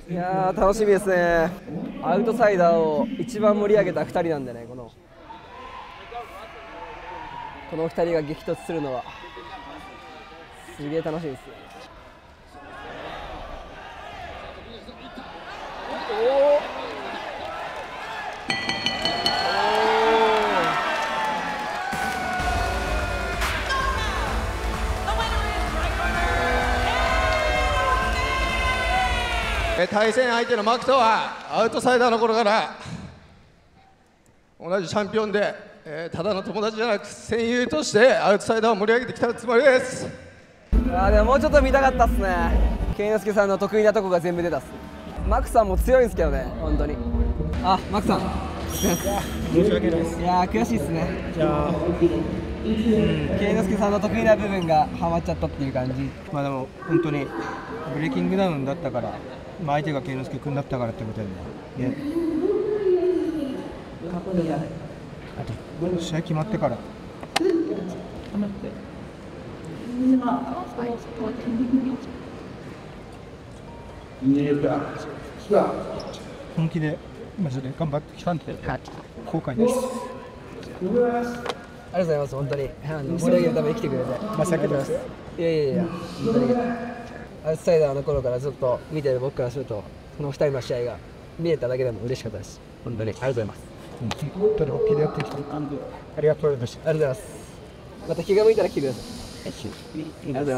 いやー楽しみですね。アウトサイダーを一番盛り上げた2人なんでね、この2人が激突するのはすげえ楽しみですね。 対戦相手のマクトはアウトサイダーの頃から同じチャンピオンで、ただの友達じゃなく戦友としてアウトサイダーを盛り上げてきたつもりです。 でももうちょっと見たかったっすね。圭之助さんの得意なとこが全部出たっす。マクさんも強いんですけどね、本当に。あ、マクさん申し訳ないです。 いやー悔しいっすね。 じゃあ、 圭之助さんの得意な部分がハマっちゃったっていう感じ。 まあでも本当にブレイキングダウンだったから、まあ、相手が圭之助君だったからってことでね。あと試合決まってから。本気でマジで頑張ってきたんで後悔です。 ありがとうございます。本当に盛り上げるために来てくれて。 まさかです。 いや本当にアウトサイダーの頃からずっと見てる僕からすると、この2人の試合が見えただけでも嬉しかったです。本当にありがとうございます。 本当に本気でやってきた。ありがとうございました。 ありがとうございます。また気が向いたら来てください。ありがとうございます。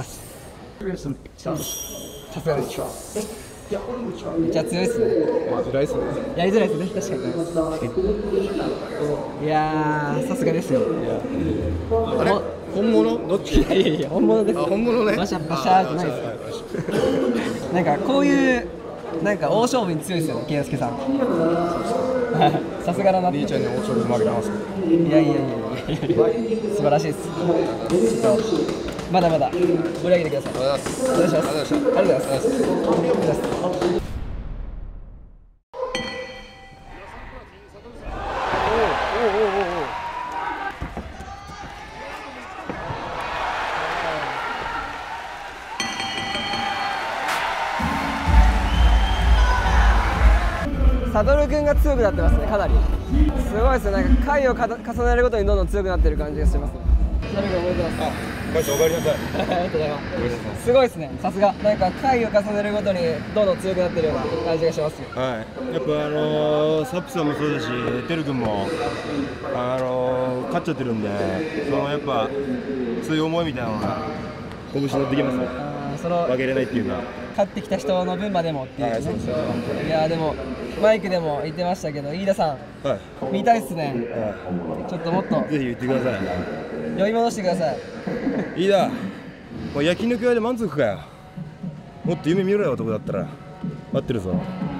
さすがです。めっちゃ強いですね。 辛いですね。 やりづらいですね、確かに。いやー、さすがですよ。 あれ本物どっち？ いや本物です。 本物ね。 バシャバシャーじゃないです。なんかこういうなんか大勝負に強いですよね、圭之助さん。さすがだなって。 兄ちゃんに大勝負負けてます。 いや素晴らしいです。ちょっとまだまだ盛り上げてください。お願いします。ありがとうございます。ありがとうございます。サドル君が強くなってますね、かなり。すごいですね、なんか回を重ねるごとにどんどん強くなってる感じがしますね。サドル君覚えてます。 マジおかえりなさい。 ありがとうございます。すごいですね、さすが。なんか回を重ねるごとにどんどん強くなってるような感じがしますよ。 はい、やっぱサップさんもそうだし、てる君も勝っちゃってるんで、そのやっぱそういう思いみたいなのが拳に乗ってきますね。 その負けれないっていうか。 勝ってきた人の分までもっていうね。 はい、そうですね。 いやでもマイクでも言ってましたけど、飯田さん、 はい、 見たいっすね。 はちょっともっとい、ぜひ言ってください。 呼び戻してください。 いいだ、もう焼肉屋で満足かよ。もっと夢見ろよ、男だったら。待ってるぞ。